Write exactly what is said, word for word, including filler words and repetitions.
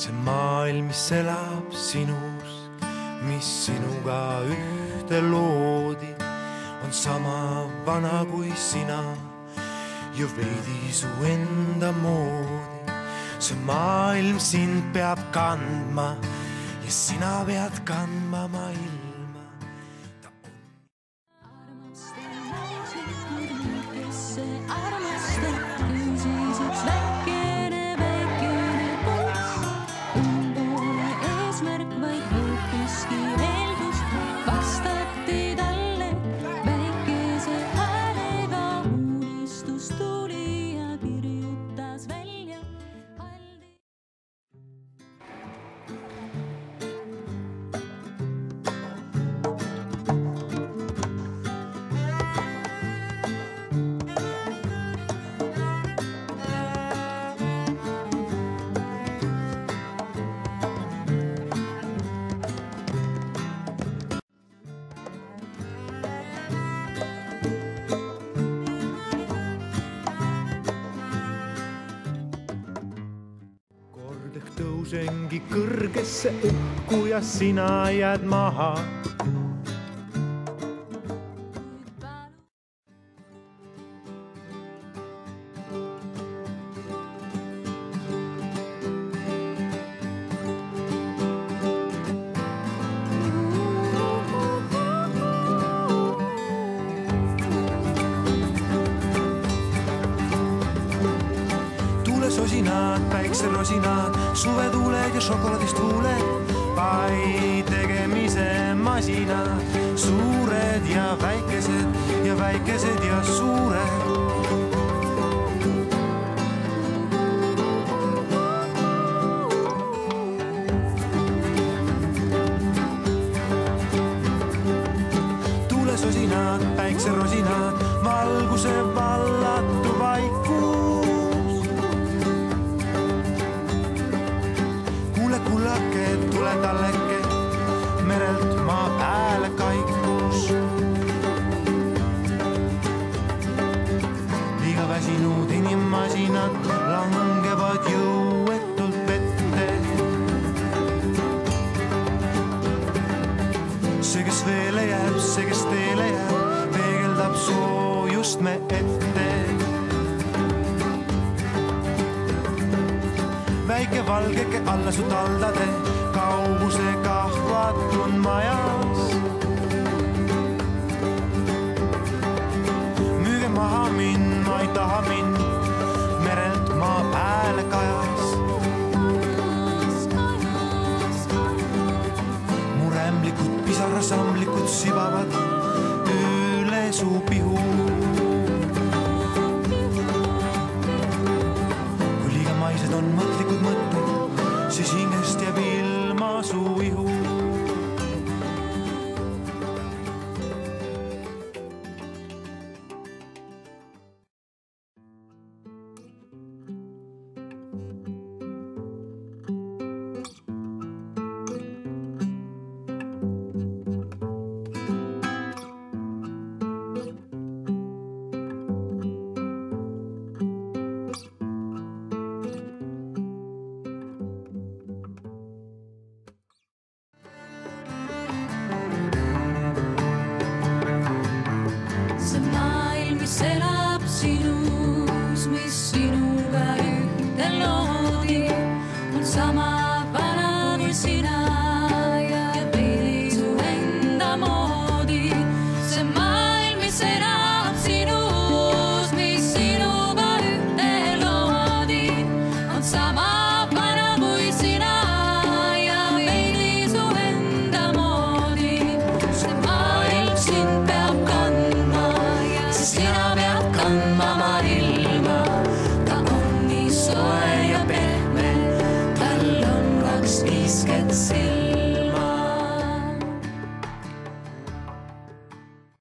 see maailm, mis elab sinus, mis sinuga ühte loodi, on sama vana kui sina ja veidi su enda moodi. See maailm sind peab kandma ja sina pead kandma maailma. Tõusengi kõrgesse õhku ja sina jääd maha. Sosinaad, päikserosinaad, suvetuuled ja šokolaadist huuled, pai tegemise masinad, suured ja väikesed ja väikesed ja suured. Tuulesosinaad, päikserosinaad, valguse vallatu vaikus. Kullake, tule talleke, merelt maa pääle kaikus. Liiga väsinud inimmasinad langevad jõuetult vette. See, kes veele jääb, see, kes teele jääb, peegeldab soojust me ette. Väike valgeke alla su taldade, kaugusega ahvatun majas. Müüge maha mind, ma ei taha mind, merelt maa pääle kajas. Muremlikud pisarasamlikud sibavad üle su pihu. On mõtlikud mõtted, siis hingest jääb ilma su ihu. Elab sinus, mis sinuga ühte loodi, on sama vana kui sina ja veidi su enda moodi. See maailm, mis elab sinus, mis sinuga ühte loodi, on sama vana kui sina ja veidi su enda moodi. See maailm sind peab kandma ja sina pead kandma maailma. Ta on nii soe ja pehme, tal on kaks kiisket silma.